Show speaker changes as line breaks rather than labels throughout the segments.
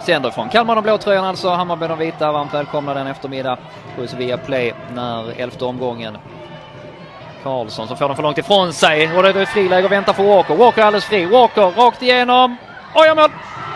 sänder från Kalmar de blå tröjan, alltså Hammarby de vita. Varmt välkomna den eftermiddag hos Viaplay när 11:e omgången. Karlsson som får den för långt ifrån sig och det är friläge och väntar för Walker. Walker är alldeles fri. Walker rakt igenom. Oj, mål!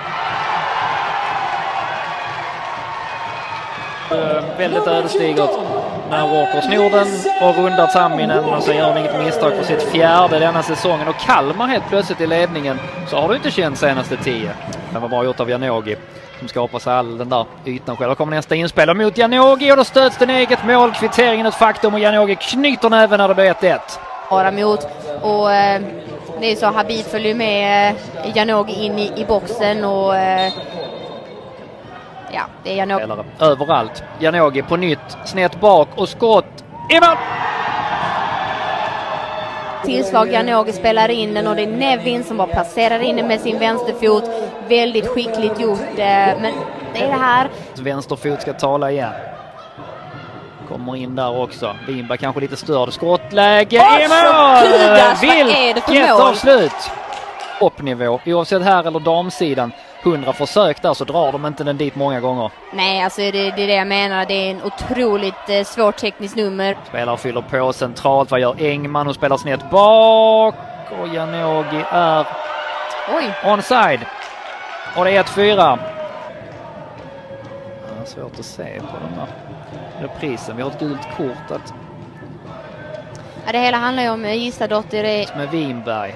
Väldigt ödesdigert när Walker snor den och rundar Tamminen och så gör han inget misstag på sitt fjärde denna säsongen. Och Kalmar helt plötsligt i ledningen, så har du inte känt senaste 10. Det var bra gjort av Janogy som skapar sig all den där ytan själv. Då kommer nästa inspelare mot Janogy och då stöds den eget mål. Kvitteringen ett faktum och Janogy knyter näven när det blir 1-1.
Bara mot och det är så Habib följer med Janogy in i boxen och ja, det är Janogy.
Överallt. Janogy på nytt, snett bak och skott. I mål!
Tillslag Janogy spelar in den och det är Nevin som bara passerar in med sin vänsterfot. Väldigt skickligt gjort, men det är det här.
Vänsterfot ska tala igen. Kommer in där också. Wimberg kanske lite större. Skottläge i mål! Vilket avslut! Toppnivå, oavsett här eller damsidan. 100 försök där så drar de inte den dit många gånger.
Nej, alltså det är det jag menar. Det är en otroligt svårt tekniskt nummer.
Spelare fyller på centralt. Vad gör Engman? Hon spelar snett bak. Och Janogy är onside. Och det är 1-4. Svårt att se på den här reprisen. Vi har ett gult kort.
Ja, det hela handlar ju om Gisladotter.
Med Wimberg.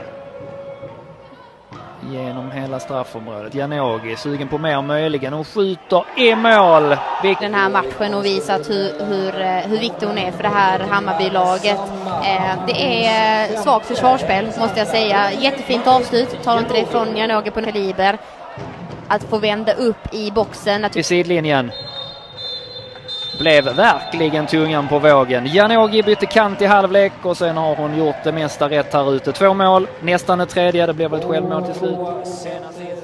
Genom hela straffområdet. Janogy sugen på mer möjligen. Hon skjuter i mål.
Den här matchen och visat hur viktig hon är för det här Hammarby-laget. Det är svagt försvarsspel måste jag säga. Jättefint avslut. Tar inte det från Janogy på en kaliber. Att få vända upp i boxen.
I sidlinjen. Blev verkligen tungan på vågen. Janogy bytte kant i halvlek och sen har hon gjort det mesta rätt här ute. 2 mål, nästan ett tredje. Det blev väl ett självmål till slut.